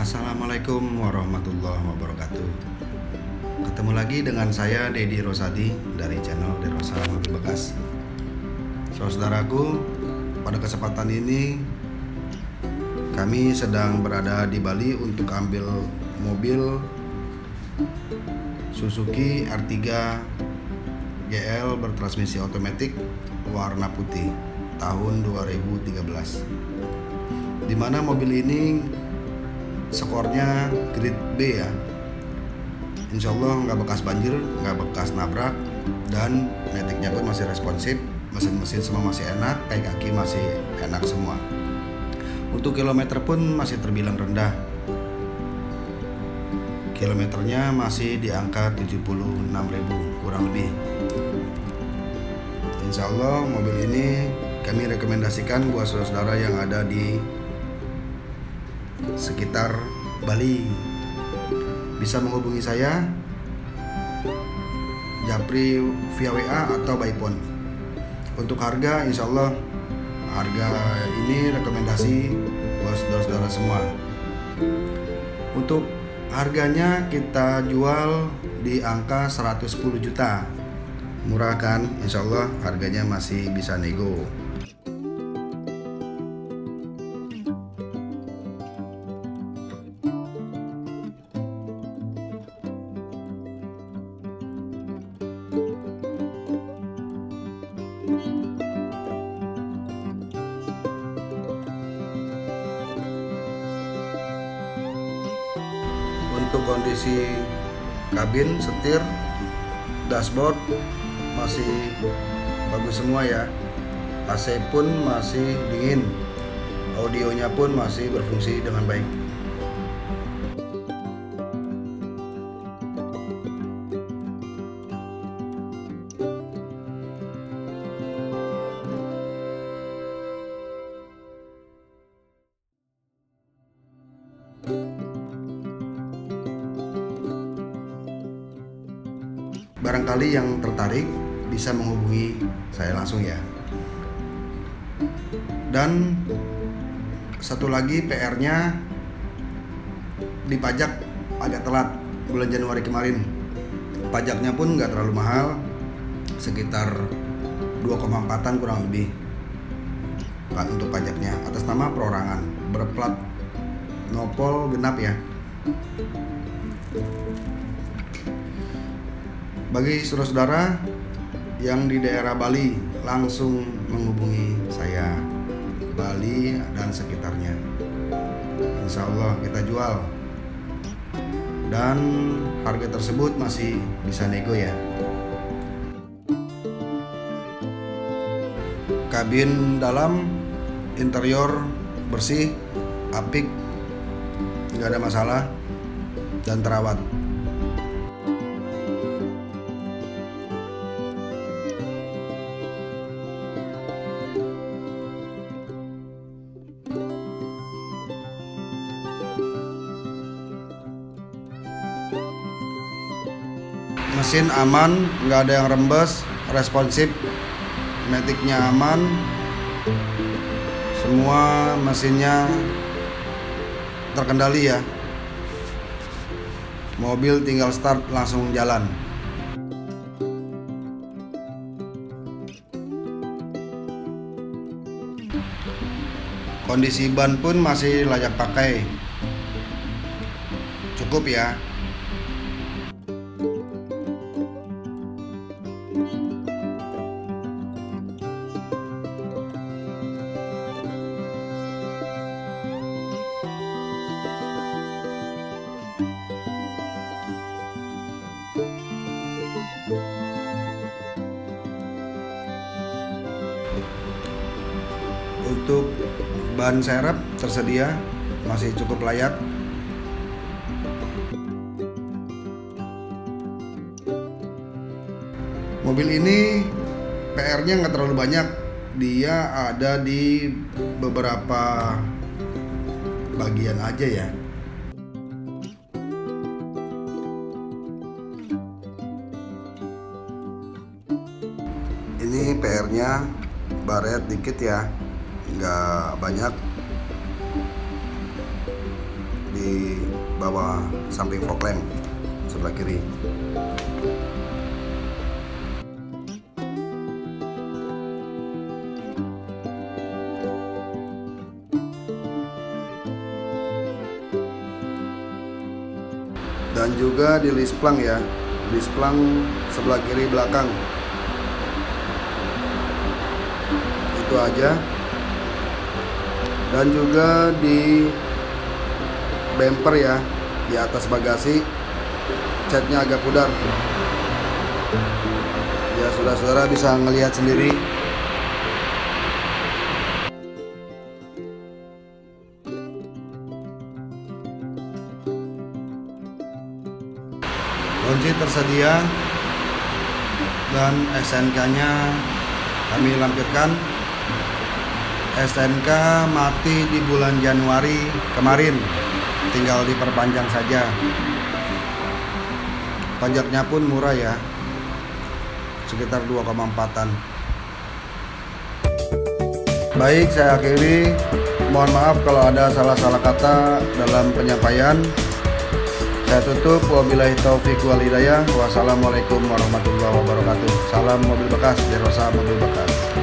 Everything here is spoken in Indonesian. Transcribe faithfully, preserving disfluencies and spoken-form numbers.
Assalamualaikum warahmatullahi wabarakatuh. Ketemu lagi dengan saya Dedi Rosadi dari channel Derosa Mobil Bekas. Saudaraku, pada kesempatan ini kami sedang berada di Bali untuk ambil mobil Suzuki R tiga G L bertransmisi otomatis warna putih tahun dua ribu tiga belas, dimana mobil ini skornya grade B ya. Insya Allah nggak bekas banjir, nggak bekas nabrak, dan metiknya pun masih responsif, mesin-mesin semua masih enak, kaki-kaki masih enak semua. Untuk kilometer pun masih terbilang rendah, kilometernya masih di angka tujuh puluh enam ribu kurang lebih. Insya Allah mobil ini kami rekomendasikan buat saudara-saudara yang ada di sekitar Bali. Bisa menghubungi saya japri via W A atau by phone. Untuk harga, insya Allah harga ini rekomendasi buat saudara-saudara semua. Untuk harganya kita jual di angka seratus sepuluh juta. Murah kan? Insya Allah harganya masih bisa nego. Untuk kondisi kabin, setir, dashboard masih bagus semua ya. A C pun masih dingin, audionya pun masih berfungsi dengan baik. Barangkali yang tertarik bisa menghubungi saya langsung ya. Dan satu lagi P R-nya, dipajak agak telat bulan Januari kemarin. Pajaknya pun nggak terlalu mahal, sekitar dua koma empatan kurang lebih Pak untuk pajaknya, atas nama perorangan, berplat nopol genap ya. Bagi saudara-saudara yang di daerah Bali, langsung menghubungi saya, Bali dan sekitarnya. Insya Allah kita jual, dan harga tersebut masih bisa nego ya. Kabin dalam, interior bersih, apik, nggak ada masalah, dan terawat. Mesin aman, nggak ada yang rembes, responsif, metiknya aman, semua mesinnya terkendali ya. Mobil tinggal start langsung jalan. Kondisi ban pun masih layak pakai, cukup ya. Untuk ban serep tersedia, masih cukup layak. Mobil ini P R-nya nggak terlalu banyak, dia ada di beberapa bagian aja ya. Ini P R-nya baret dikit ya, nggak banyak. Di bawah samping fog lamp sebelah kiri. Dan juga di lisplang ya, lisplang sebelah kiri belakang. Itu aja. Dan juga di bumper ya, di atas bagasi catnya agak pudar. Ya saudara-saudara bisa ngelihat sendiri. Kunci tersedia dan S N K-nya kami lampirkan. S N K mati di bulan Januari kemarin, tinggal diperpanjang saja. Pajaknya pun murah ya, sekitar dua koma empat-an. Baik, saya akhiri. Mohon maaf kalau ada salah-salah kata dalam penyampaian. Saya tutup. Wabillahi taufiq wal hidayah. Wassalamualaikum warahmatullahi wabarakatuh. Salam mobil bekas, Derosa Mobil Bekas.